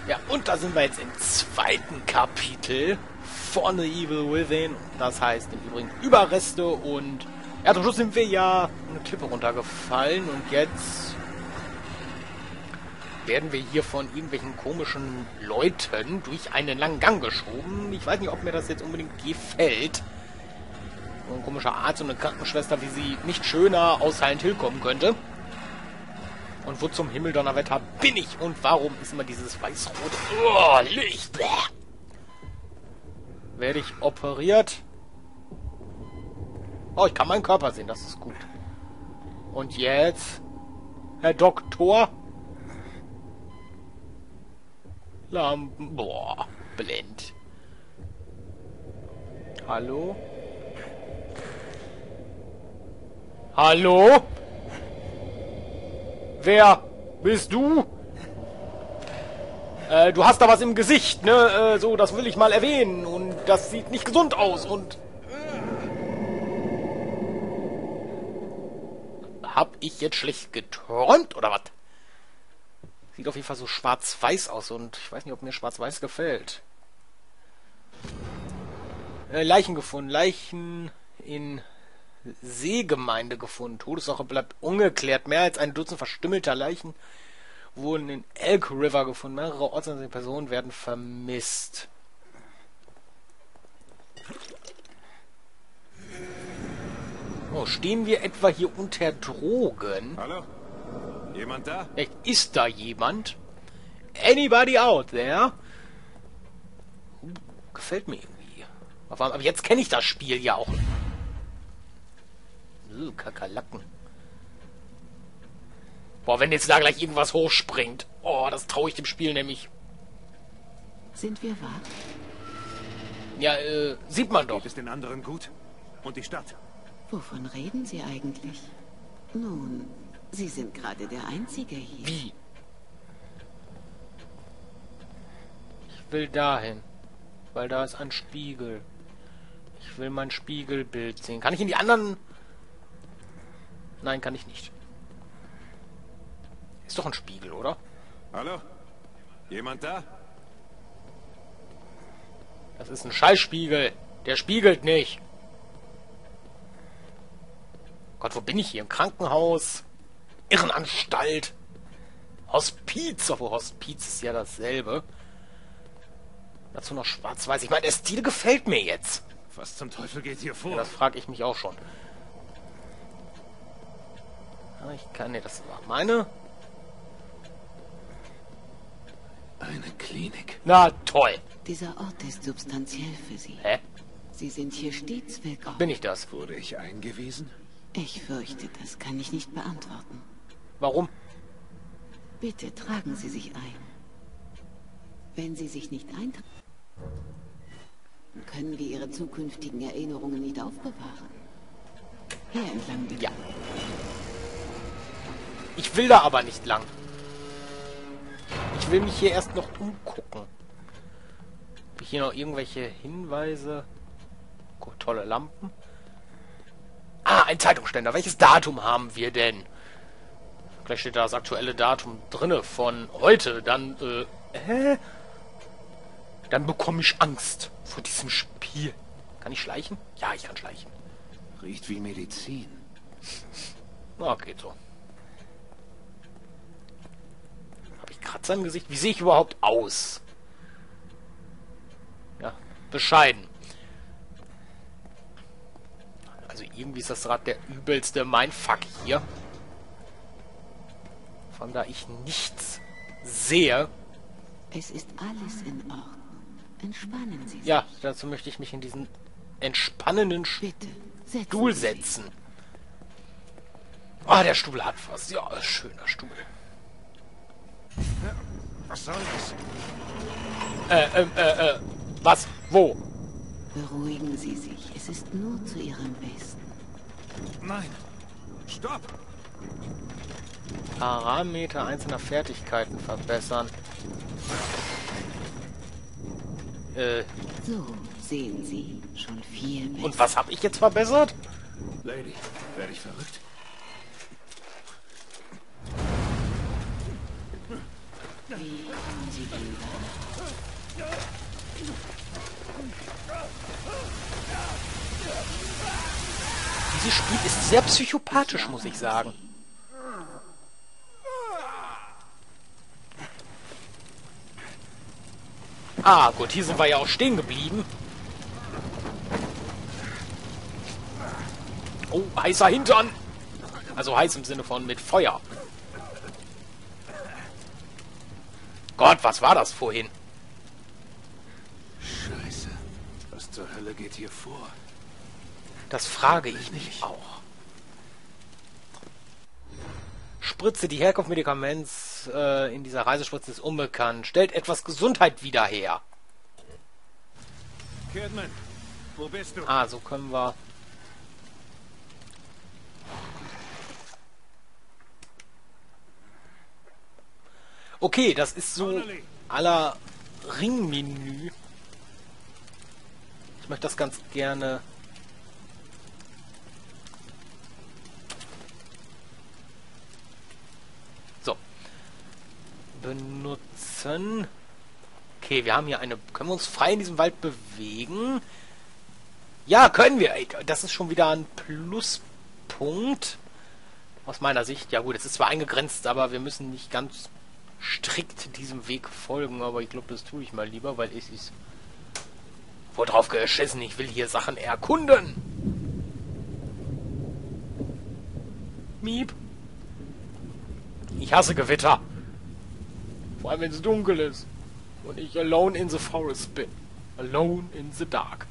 Ja, und da sind wir jetzt im zweiten Kapitel von The Evil Within. Das heißt im Übrigen Überreste und... Ja, zum Schluss sind wir ja eine Klippe runtergefallen und jetzt werden wir hier von irgendwelchen komischen Leuten durch einen langen Gang geschoben. Ich weiß nicht, ob mir das jetzt unbedingt gefällt. So ein komischer Arzt und eine Krankenschwester, wie sie nicht schöner aus Silent Hill kommen könnte. Und wo zum Himmel Donnerwetter bin ich? Und warum ist immer dieses weiß-rote Licht? Bäh. Werde ich operiert? Oh, ich kann meinen Körper sehen, das ist gut. Und jetzt? Herr Doktor? Lampen. Boah, blend. Hallo? Hallo? Wer bist du? Du hast da was im Gesicht, ne? So, das will ich mal erwähnen. Und das sieht nicht gesund aus. Und... Hab ich jetzt schlecht geträumt, oder was? Sieht auf jeden Fall so schwarz-weiß aus. Und ich weiß nicht, ob mir schwarz-weiß gefällt. Leichen gefunden. Leichen in... Seegemeinde gefunden. Todesursache bleibt ungeklärt. Mehr als ein Dutzend verstümmelter Leichen wurden in Elk River gefunden. Mehrere ortsansässige Personen werden vermisst. Oh, stehen wir etwa hier unter Drogen? Hallo? Jemand da? Echt, ist da jemand? Anybody out there? Gefällt mir irgendwie. Aber jetzt kenne ich das Spiel ja auch. Kakerlaken. Boah, wenn jetzt da gleich irgendwas hochspringt. Oh, das traue ich dem Spiel nämlich. Sind wir wach? Ja, sieht man doch. Geht es den anderen gut? Und die Stadt? Wovon reden Sie eigentlich? Nun, Sie sind gerade der Einzige hier. Wie? Ich will dahin. Weil da ist ein Spiegel. Ich will mein Spiegelbild sehen. Kann ich in die anderen... Nein, kann ich nicht. Ist doch ein Spiegel, oder? Hallo? Jemand da? Das ist ein Scheißspiegel. Der spiegelt nicht. Gott, wo bin ich hier? Im Krankenhaus? Irrenanstalt? Hospiz? Obwohl Hospiz ist ja dasselbe. Dazu noch schwarz-weiß. Ich meine, der Stil gefällt mir jetzt. Was zum Teufel geht hier vor? Ja, das frage ich mich auch schon. Ich kann... Ne, das war meine. Eine Klinik. Na, toll. Dieser Ort ist substanziell für Sie. Hä? Sie sind hier stets willkommen. Bin ich das? Wurde ich eingewiesen? Ich fürchte, das kann ich nicht beantworten. Warum? Bitte tragen Sie sich ein. Wenn Sie sich nicht eintragen, können wir Ihre zukünftigen Erinnerungen nicht aufbewahren. Hier entlang bitte. Ja. Ich will da aber nicht lang. Ich will mich hier erst noch umgucken. Habe ich hier noch irgendwelche Hinweise? Gut, tolle Lampen. Ah, ein Zeitungsständer. Welches Datum haben wir denn? Vielleicht steht da das aktuelle Datum drinne von heute. Dann, Dann bekomme ich Angst vor diesem Spiel. Kann ich schleichen? Ja, ich kann schleichen. Riecht wie Medizin. Na, geht so. Habe ich Kratzer im Gesicht? Wie sehe ich überhaupt aus? Ja, bescheiden. Also irgendwie ist das gerade der übelste Mindfuck hier. Vor allem, da ich nichts sehe. Es ist alles in Ordnung. Entspannen Sie sich. Ja, dazu möchte ich mich in diesen entspannenden Bitte, Stuhl Sie sich. setzen. Ah, der Stuhl hat was. Ja, schöner Stuhl. Was soll das? Was? Wo? Beruhigen Sie sich. Es ist nur zu Ihrem Besten. Nein. Stopp! Parameter einzelner Fertigkeiten verbessern. So, sehen Sie. Schon viel besser. Und was habe ich jetzt verbessert? Lady, werde ich verrückt? Wie Sie lieber. Dieses Spiel ist sehr psychopathisch, muss ich sagen. Ah, gut, hier sind wir ja auch stehen geblieben. Oh, heißer Hintern! Also heiß im Sinne von mit Feuer. Gott, was war das vorhin? Scheiße. Was zur Hölle geht hier vor? Das frage ich mich auch. Spritze, die Herkunft Medikaments in dieser Reisespritze ist unbekannt. Stellt etwas Gesundheit wieder her. Kidman, wo bist du? Ah, so können wir... Okay, das ist so à la Ringmenü. Ich möchte das ganz gerne... So. Benutzen. Okay, wir haben hier eine... Können wir uns frei in diesem Wald bewegen? Ja, können wir. Ey, das ist schon wieder ein Pluspunkt. Aus meiner Sicht. Ja gut, es ist zwar eingegrenzt, aber wir müssen nicht ganz strikt diesem Weg folgen. Aber ich glaube, das tue ich mal lieber, weil es ist... Wohl drauf geschissen, ich will hier Sachen erkunden. Miep. Ich hasse Gewitter. Vor allem, wenn es dunkel ist. Und ich alone in the forest bin. Alone in the dark.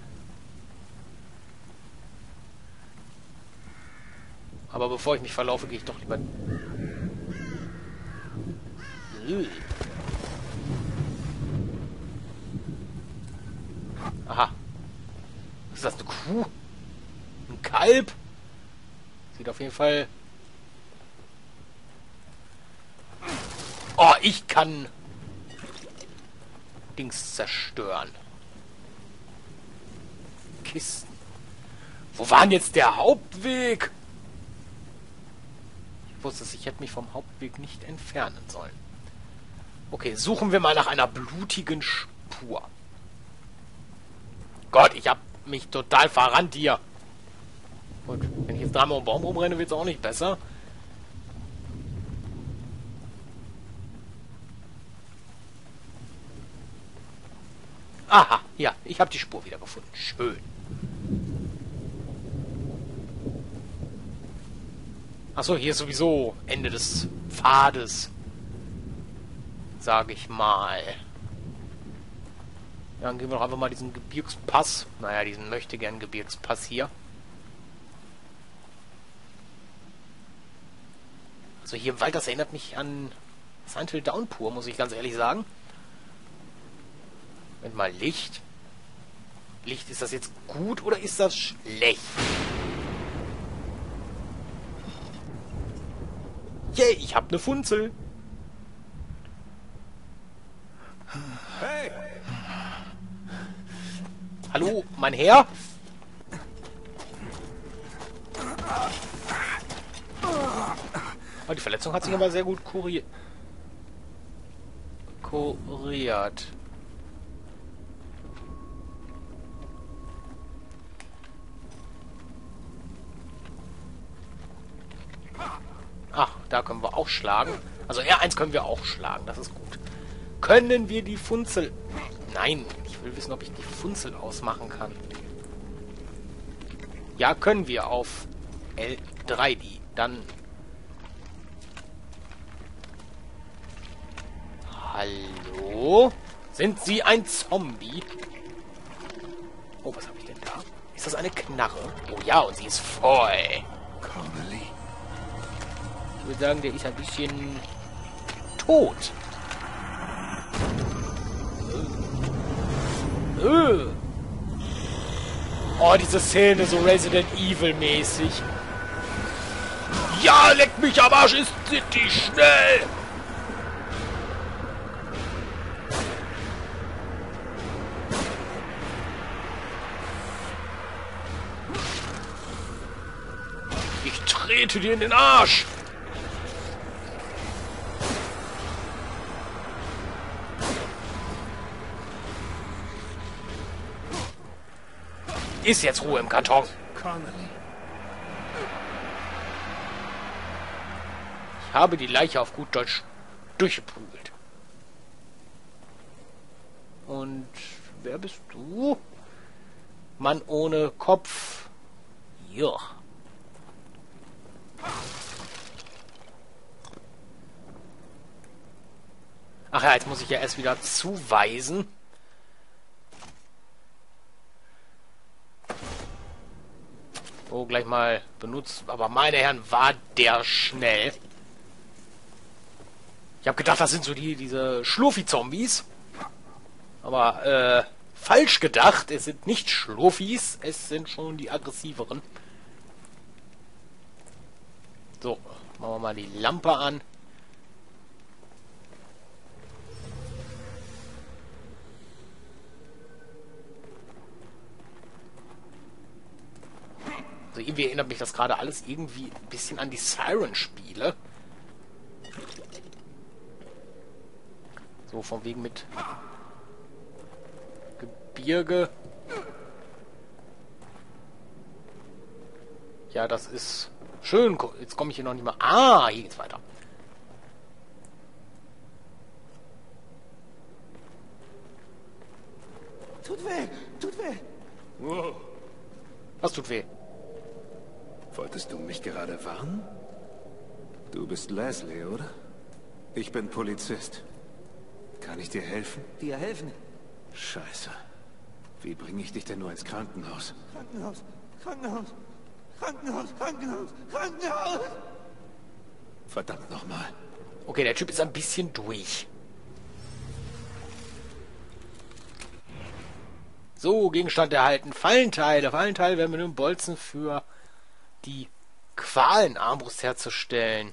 Aber bevor ich mich verlaufe, gehe ich doch lieber... Aha. Ist das eine Kuh? Ein Kalb? Sieht auf jeden Fall... Oh, ich kann... Dings zerstören. Kisten. Wo war denn jetzt der Hauptweg? Ich wusste es, ich hätte mich vom Hauptweg nicht entfernen sollen. Okay, suchen wir mal nach einer blutigen Spur. Gott, ich habe mich total verrannt hier. Gut, wenn ich jetzt dreimal um den Baum rumrenne, wird es auch nicht besser. Aha, ja, ich habe die Spur wieder gefunden. Schön. Achso, hier ist sowieso Ende des Pfades. Sage ich mal. Ja, dann gehen wir doch einfach mal diesen Gebirgspass. Naja, diesen möchtegern Gebirgspass hier. Also hier im Wald, das erinnert mich an Silent Hill Downpour, muss ich ganz ehrlich sagen. Moment mal, Licht. Licht, ist das jetzt gut oder ist das schlecht? Yay, ich hab ne Funzel. Hey! Hallo, mein Herr? Oh, die Verletzung hat sich aber sehr gut kuriert. Ach, da können wir auch schlagen. Also R1 können wir auch schlagen, das ist gut. Können wir die Funzel... Nein, ich will wissen, ob ich die Funzel ausmachen kann. Ja, können wir auf L3 die. Dann... Hallo? Sind Sie ein Zombie? Oh, was habe ich denn da? Ist das eine Knarre? Oh ja, und sie ist voll. Connelly. Ich würde sagen, der ist ein bisschen tot. Oh, diese Szene so Resident Evil mäßig. Ja, leck mich am Arsch, sind die schnell! Ich trete dir in den Arsch! Ist jetzt Ruhe im Karton. Connelly. Ich habe die Leiche auf gut Deutsch durchgeprügelt. Und wer bist du? Mann ohne Kopf. Ja. Ach ja, jetzt muss ich ja erst wieder zuweisen. Oh, gleich mal benutzt. Aber meine Herren, war der schnell. Ich habe gedacht, das sind so diese Schlurfi-Zombies. Aber, falsch gedacht. Es sind nicht Schlurfis. Es sind schon die aggressiveren. So, machen wir mal die Lampe an. Also irgendwie erinnert mich das gerade alles irgendwie ein bisschen an die Siren-Spiele. So, von wegen mit Gebirge. Ja, das ist schön. Jetzt komme ich hier noch nicht mal. Ah, hier geht's weiter. Tut weh, tut weh. Wow. Was tut weh? Wolltest du mich gerade warnen? Du bist Leslie, oder? Ich bin Polizist. Kann ich dir helfen? Dir helfen? Scheiße. Wie bringe ich dich denn nur ins Krankenhaus? Krankenhaus, Krankenhaus, Krankenhaus, Krankenhaus, Krankenhaus! Verdammt nochmal. Okay, der Typ ist ein bisschen durch. So, Gegenstand erhalten. Fallenteile. Fallenteile werden mit einem Bolzen für die Qualenarmbrust herzustellen.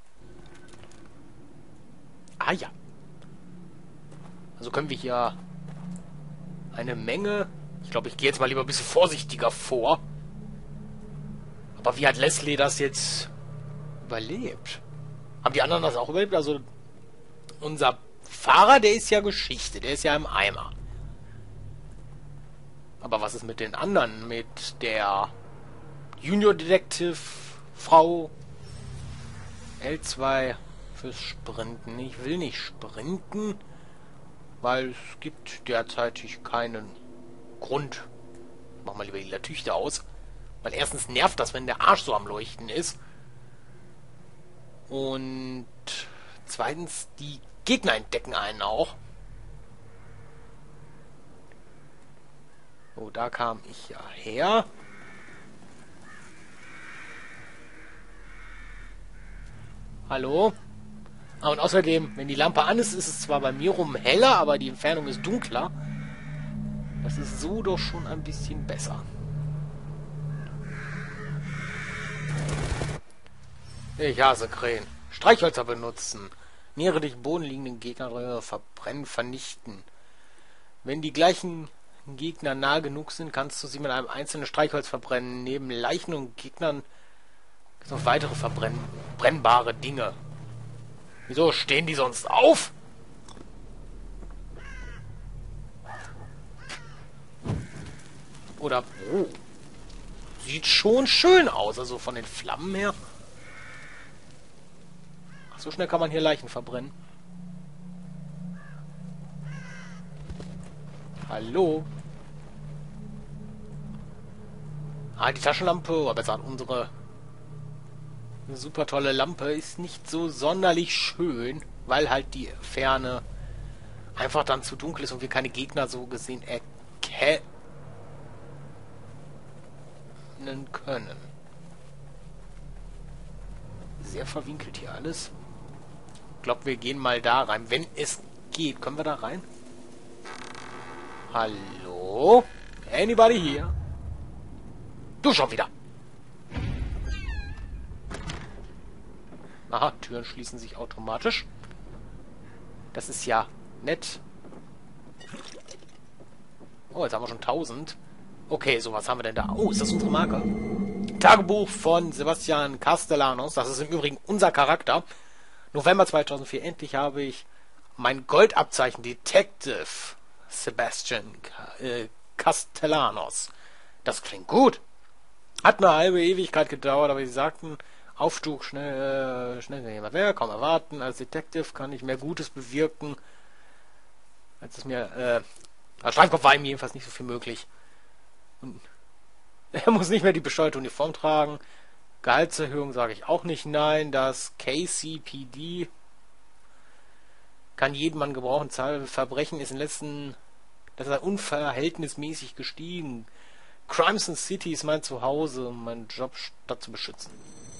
Ah ja. Also können wir hier eine Menge... Ich glaube, ich gehe jetzt mal lieber ein bisschen vorsichtiger vor. Aber wie hat Leslie das jetzt überlebt? Haben die anderen das auch überlebt? Also unser Fahrer, der ist ja Geschichte. Der ist ja im Eimer. Aber was ist mit den anderen? Mit der Junior Detective Frau L2 fürs Sprinten. Ich will nicht sprinten, weil es gibt derzeitig keinen Grund. Machen wir lieber die Latüchte aus. Weil erstens nervt das, wenn der Arsch so am Leuchten ist. Und zweitens, die Gegner entdecken einen auch. Oh, da kam ich ja her. Hallo? Ah, und außerdem, wenn die Lampe an ist, ist es zwar bei mir rum heller, aber die Entfernung ist dunkler. Das ist so doch schon ein bisschen besser. Ich hasse Krähen. Streichhölzer benutzen. Nähere dich bodenliegenden Gegner verbrennen, vernichten. Wenn die gleichen Gegner nah genug sind, kannst du sie mit einem einzelnen Streichholz verbrennen. Neben Leichen und Gegnern gibt es noch weitere brennbare Dinge. Wieso stehen die sonst auf? Oder... Oh. Sieht schon schön aus, also von den Flammen her. Ach, so schnell kann man hier Leichen verbrennen. Hallo? Ah, die Taschenlampe, oder besser unsere super tolle Lampe ist nicht so sonderlich schön, weil halt die Ferne einfach dann zu dunkel ist und wir keine Gegner so gesehen erkennen können. Sehr verwinkelt hier alles. Ich glaube, wir gehen mal da rein. Wenn es geht, können wir da rein? Hallo? Anybody here? Du schon wieder. Aha, Türen schließen sich automatisch. Das ist ja nett. Oh, jetzt haben wir schon 1000. Okay, so was haben wir denn da? Oh, ist das unsere Marke? Tagebuch von Sebastian Castellanos. Das ist im Übrigen unser Charakter. November 2004. Endlich habe ich mein Goldabzeichen Detective Sebastian Castellanos. Das klingt gut. Hat eine halbe Ewigkeit gedauert, aber sie sagten, Aufstieg schnell wer, kaum erwarten. Als Detective kann ich mehr Gutes bewirken, als es mir, als Schleimkopf war ihm jedenfalls nicht so viel möglich. Und er muss nicht mehr die bescheuerte Uniform tragen. Gehaltserhöhung sage ich auch nicht nein. Das KCPD kann jeden Mann gebrauchen. Zahl Verbrechen ist das ist unverhältnismäßig gestiegen. Crimson City ist mein Zuhause, um meinen Job statt zu beschützen.